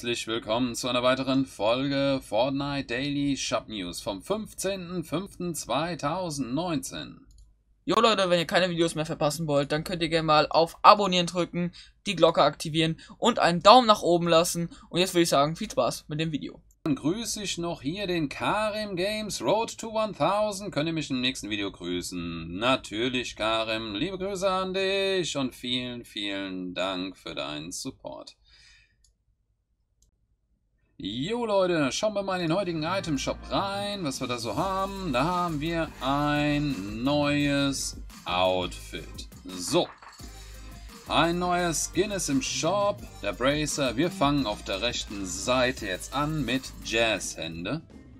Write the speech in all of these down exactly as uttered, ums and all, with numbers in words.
Herzlich willkommen zu einer weiteren Folge Fortnite Daily Shop News vom fünfzehnten fünften zweitausendneunzehn. Jo Leute, wenn ihr keine Videos mehr verpassen wollt, dann könnt ihr gerne mal auf Abonnieren drücken, die Glocke aktivieren und einen Daumen nach oben lassen. Und jetzt würde ich sagen, viel Spaß mit dem Video. Dann grüße ich noch hier den Karim Games Road to tausend. Könnt ihr mich im nächsten Video grüßen? Natürlich, Karim. Liebe Grüße an dich und vielen, vielen Dank für deinen Support. Jo Leute, schauen wir mal in den heutigen Item Shop rein, was wir da so haben. Da haben wir ein neues Outfit. So, ein neuer Skin ist im Shop, der Bracer. Wir fangen auf der rechten Seite jetzt an mit Jazzhände.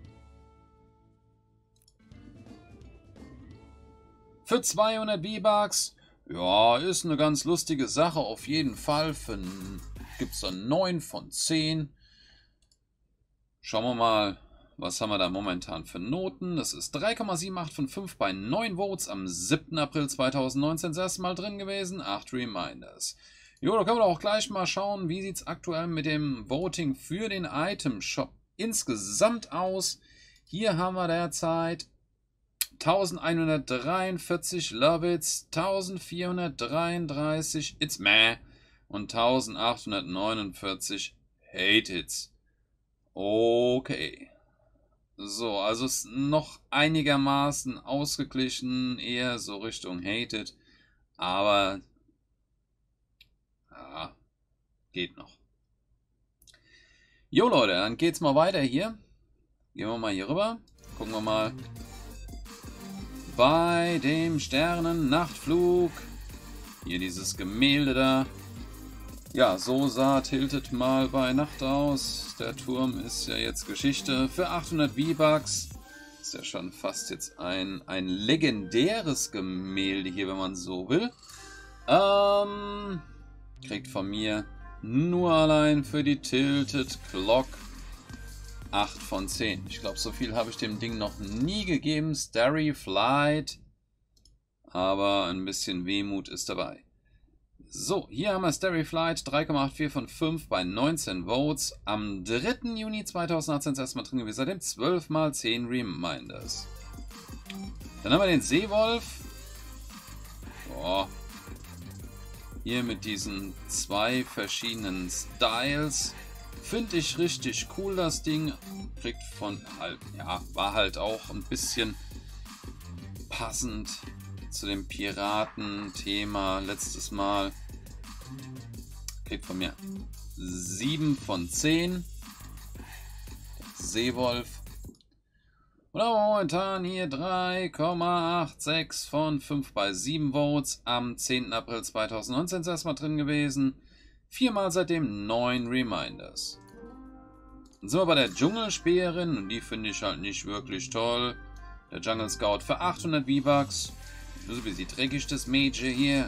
Für zweihundert V-Bucks, ja, ist eine ganz lustige Sache auf jeden Fall. Gibt es dann neun von zehn. Schauen wir mal, was haben wir da momentan für Noten. Das ist drei Komma sieben acht von fünf bei neun Votes am siebten April zweitausendneunzehn. Das erste Mal drin gewesen, acht Reminders. Jo, da können wir auch gleich mal schauen, wie sieht es aktuell mit dem Voting für den Item Shop insgesamt aus. Hier haben wir derzeit elfhundertdreiundvierzig Love It's, vierzehnhundertdreiunddreißig It's Meh und achtzehnhundertneunundvierzig Hate It's. Okay. So, also ist noch einigermaßen ausgeglichen, eher so Richtung Hated, aber ja, geht noch. Jo Leute, dann geht's mal weiter hier. Gehen wir mal hier rüber. Gucken wir mal. Bei dem Sternen-Nachtflug. Hier dieses Gemälde da. Ja, so sah Tilted mal bei Nacht aus. Der Turm ist ja jetzt Geschichte. Für achthundert V-Bucks. Ist ja schon fast jetzt ein, ein legendäres Gemälde hier, wenn man so will. Ähm, kriegt von mir nur allein für die Tilted Clock acht von zehn. Ich glaube, so viel habe ich dem Ding noch nie gegeben. Starry Flight. Aber ein bisschen Wehmut ist dabei. So, hier haben wir Starry Flight, drei Komma vierundachtzig von fünf bei neunzehn Votes. Am dritten Juni zweitausendachtzehn ist erstmal drin gewesen, seitdem zwölf mal zehn Reminders. Dann haben wir den Seewolf. Boah. Hier mit diesen zwei verschiedenen Styles. Finde ich richtig cool, das Ding. Kriegt von halt, ja, war halt auch ein bisschen passend zu dem Piraten-Thema letztes Mal. Kriegt von mir sieben von zehn. Seewolf. Und momentan hier drei Komma sechsundachtzig von fünf bei sieben Votes. Am zehnten April zweitausendneunzehn ist erstmal drin gewesen. Viermal seitdem neun Reminders. Dann sind wir bei der Dschungelspäherin und die finde ich halt nicht wirklich toll. Der Jungle Scout für achthundert V-Bucks. So wie sieht dreckig das Mädchen hier.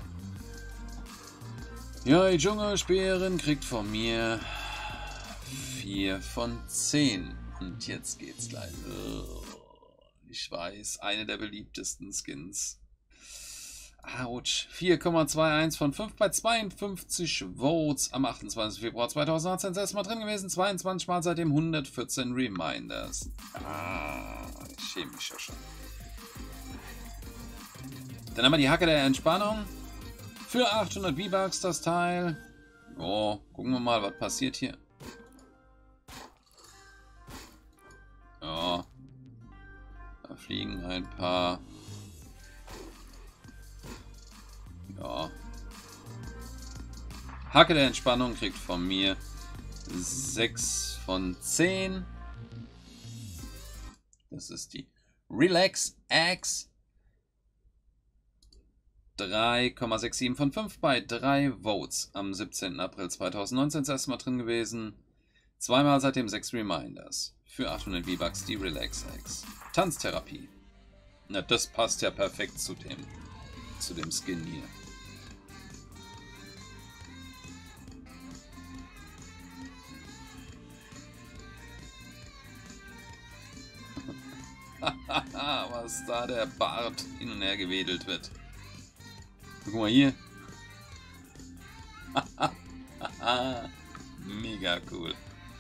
Ja, die Dschungelspäherin kriegt von mir vier von zehn. Und jetzt geht's gleich. Ich weiß, eine der beliebtesten Skins. Autsch. vier Komma einundzwanzig von fünf bei zweiundfünfzig Votes am achtundzwanzigsten Februar zweitausendachtzehn. Das erste Mal drin gewesen. zweiundzwanzig Mal seitdem hundertvierzehn Reminders. Ah, ich schäme mich ja schon. Dann haben wir die Hacke der Entspannung. Für achthundert V-Bucks das Teil. Oh, gucken wir mal, was passiert hier. Ja. Da fliegen ein paar. Ja. Hacke der Entspannung kriegt von mir sechs von zehn. Das ist die Relax Axe. drei Komma siebenundsechzig von fünf bei drei Votes. Am siebzehnten April zweitausendneunzehn ist erstmal drin gewesen. Zweimal seitdem sechs Reminders. Für achthundert V-Bucks die Relax X. Tanztherapie. Na, das passt ja perfekt zu dem, zu dem Skin hier. Was da der Bart hin und her gewedelt wird. Guck mal hier. Mega cool.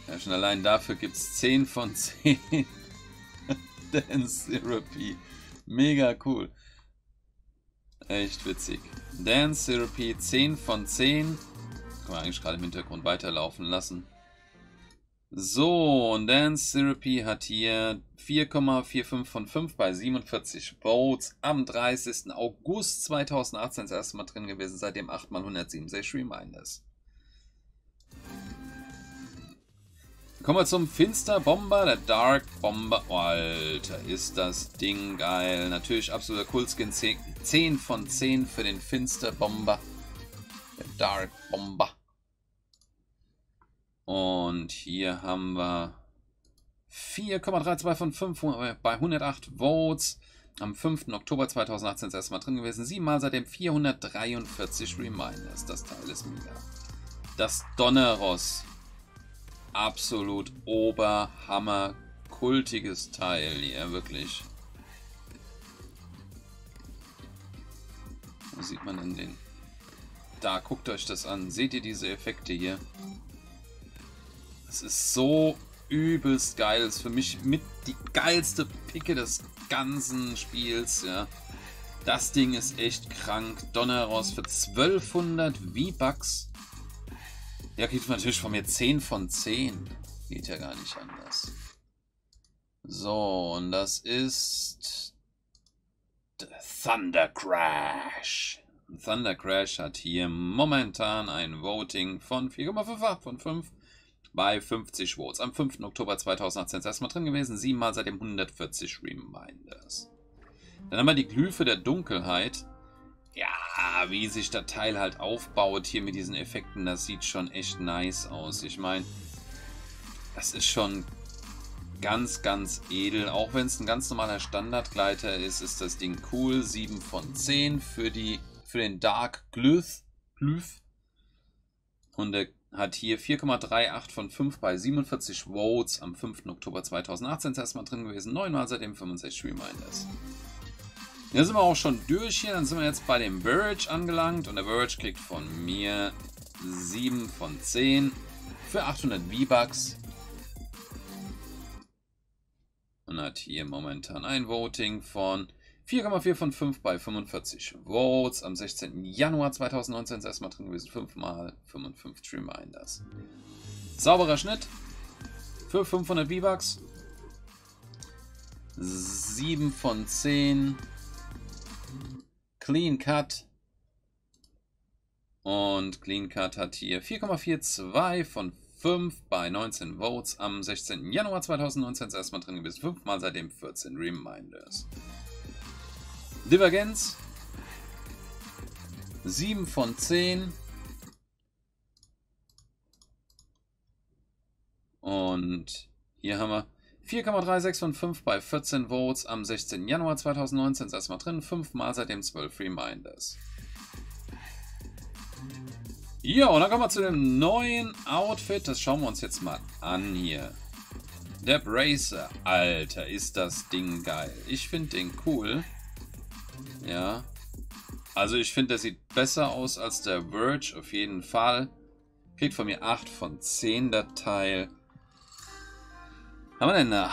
Ja, schon allein dafür gibt es zehn von zehn. Dance Therapy. Mega cool. Echt witzig. Dance Therapy zehn von zehn. Kann man eigentlich gerade im Hintergrund weiterlaufen lassen. So, und Dance Therapy hat hier vier Komma fünfundvierzig von fünf bei siebenundvierzig Votes. Am dreißigsten August zweitausendachtzehn das erste Mal drin gewesen, seitdem acht mal hundertsiebenundsechzig Reminders. Kommen wir zum Finster Bomber, der Dark Bomber. Oh, Alter, ist das Ding geil. Natürlich absoluter Kultskin. zehn von zehn für den Finster Bomber. Der Dark Bomber. Und hier haben wir vier Komma zweiunddreißig von fünf bei hundertacht Votes. Am fünften Oktober zweitausendachtzehn das erste Mal drin gewesen. Siebenmal seitdem vierhundertdreiundvierzig Reminders. Das Teil ist mega. Das Donnerross. Absolut Oberhammer. Kultiges Teil hier, wirklich. Wo sieht man denn den? Da, guckt euch das an. Seht ihr diese Effekte hier? Es ist so übelst geil. Das ist für mich mit die geilste Picke des ganzen Spiels. Ja. Das Ding ist echt krank. Donnerross für zwölfhundert V-Bucks. Ja, kriegt man natürlich von mir zehn von zehn. Geht ja gar nicht anders. So, und das ist Thunder Crash. Thunder Crash hat hier momentan ein Voting von vier Komma fünfundachtzig von fünf bei fünfzig Votes. Am fünften Oktober zweitausendachtzehn das erste Mal drin gewesen, siebenmal seitdem hundertvierzig Reminders. Dann haben wir die Glyphe der Dunkelheit. Ja, wie sich das Teil halt aufbaut hier mit diesen Effekten, das sieht schon echt nice aus. Ich meine, das ist schon ganz, ganz edel. Auch wenn es ein ganz normaler Standardgleiter ist, ist das Ding cool. sieben von zehn für, die, für den Dark Glyph. Glyph. Und der hat hier vier Komma achtunddreißig von fünf bei siebenundvierzig Votes. Am fünften Oktober zweitausendachtzehn das erste Mal drin gewesen. neunmal seitdem fünfundsechzig Reminders. Hier sind wir auch schon durch hier. Dann sind wir jetzt bei dem Verge angelangt. Und der Verge kriegt von mir sieben von zehn für achthundert V-Bucks. Und hat hier momentan ein Voting von vier Komma vier von fünf bei fünfundvierzig Votes. Am sechzehnten Januar zweitausendneunzehn das erste Mal drin gewesen. fünfmal fünfundfünfzig Reminders. Sauberer Schnitt für fünfhundert V-Bucks. sieben von zehn. Clean Cut. Und Clean Cut hat hier vier Komma zweiundvierzig von fünf bei neunzehn Votes. Am sechzehnten Januar zweitausendneunzehn das erste Mal drin gewesen. fünfmal seitdem vierzehn Reminders. Divergenz. sieben von zehn. Und hier haben wir vier Komma sechsunddreißig von fünf bei vierzehn Votes. Am sechzehnten Januar zweitausendneunzehn das erste Mal drin. fünfmal seitdem zwölf Reminders. Ja, und dann kommen wir zu dem neuen Outfit. Das schauen wir uns jetzt mal an hier. Der Bracer. Alter, ist das Ding geil. Ich finde den cool. Ja. Also ich finde, der sieht besser aus als der Verge. Auf jeden Fall. Kriegt von mir acht von zehn der Teil. Haben wir denn da?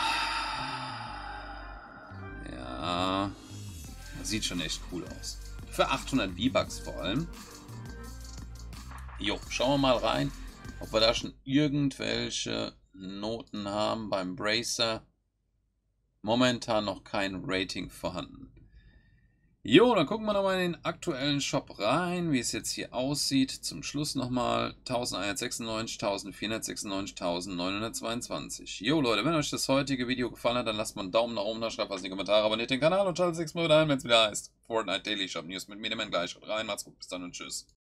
Ja. Sieht schon echt cool aus. Für achthundert V-Bucks vor allem. Jo, schauen wir mal rein, ob wir da schon irgendwelche Noten haben beim Bracer. Momentan noch kein Rating vorhanden. Jo, dann gucken wir nochmal in den aktuellen Shop rein, wie es jetzt hier aussieht. Zum Schluss nochmal elfhundertsechsundneunzig, vierzehnhundertsechsundneunzig, neunzehnhundertzweiundzwanzig. Jo Leute, wenn euch das heutige Video gefallen hat, dann lasst mal einen Daumen nach oben da, schreibt was in die Kommentare, abonniert den Kanal und schaltet sechs Mal wieder ein, wenn es wieder heißt Fortnite Daily Shop News mit mir, dem gleich. Schaut rein, macht's gut, bis dann und tschüss.